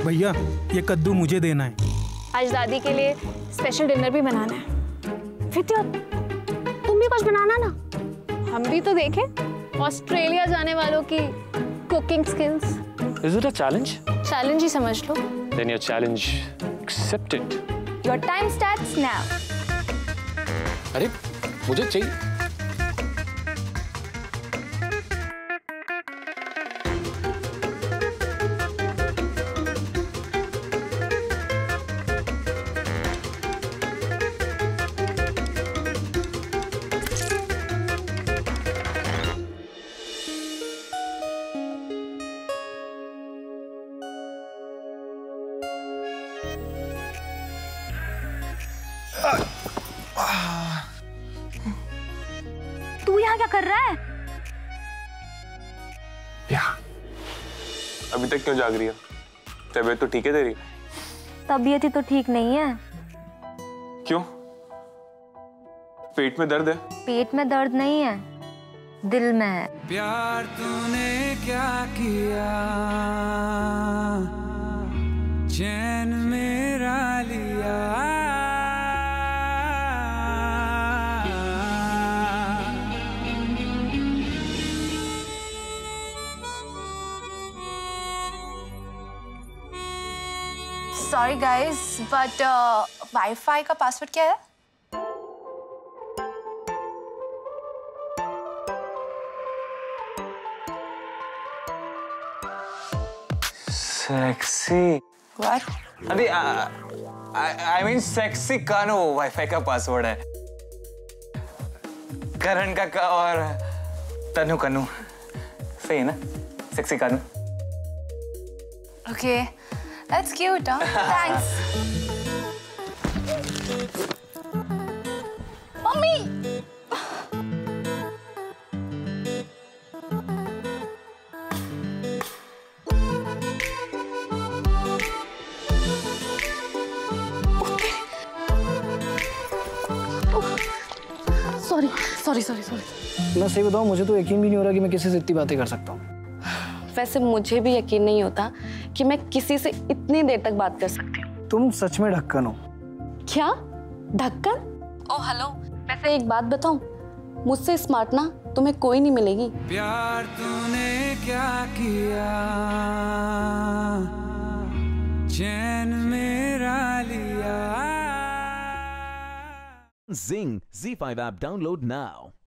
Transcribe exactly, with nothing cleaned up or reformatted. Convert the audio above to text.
भैया ये कद्दू मुझे देना है। आज दादी के लिए स्पेशल डिनर भी बनाना है। फिर तुम भी कुछ बनाना ना, हम भी तो देखें ऑस्ट्रेलिया जाने वालों की cooking skills. Is it a challenge? Challenge ही समझ लो। Then your challenge accepted. Your time starts now. अरे मुझे चाहिए। तू यहाँ क्या कर रहा है? या, अभी तक क्यों जाग रही है? तबीयत तो ठीक है तेरी? तबीयत ही तो ठीक नहीं है। क्यों? पेट में दर्द है? पेट में दर्द नहीं है, दिल में है। प्यार तूने क्या किया, चैन मेरा लिया। सॉरी गाइस, बट वाईफाई का पासवर्ड क्या है? Sexy What? अभी I mean sexy Kanu wifi का पासवर्ड है। करण का का और तनु कनु सही है ना? Sexy Kanu. Okay, that's cute, huh? Thanks. Mummy! Sorry sorry sorry sorry. मैं सही बताऊं, मुझे तो यकीन भी नहीं हो रहा कि मैं किसी से इतनी बातें कर सकता हूँ। वैसे मुझे भी यकीन नहीं होता कि मैं किसी से इतनी देर तक बात कर सकती हूँ। तुम सच में ढक्कन हो। क्या? ढक्कन? ओ हेलो, वैसे एक बात बताऊं, मुझसे स्मार्ट ना तुम्हें कोई नहीं मिलेगी। प्यार तूने क्या किया, चैन मेरा लिया। Zing, Z five app download now.